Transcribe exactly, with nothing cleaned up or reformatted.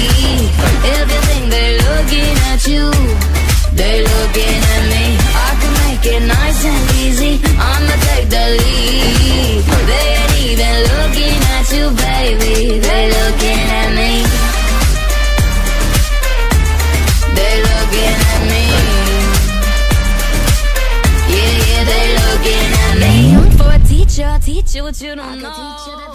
If you think they're looking at you, they're looking at me. I can make it nice and easy, I'ma take the lead. They ain't even looking at you, baby, they looking at me. They looking at me. Yeah, yeah, they looking at me. I'm for a teacher, teach you what you don't know.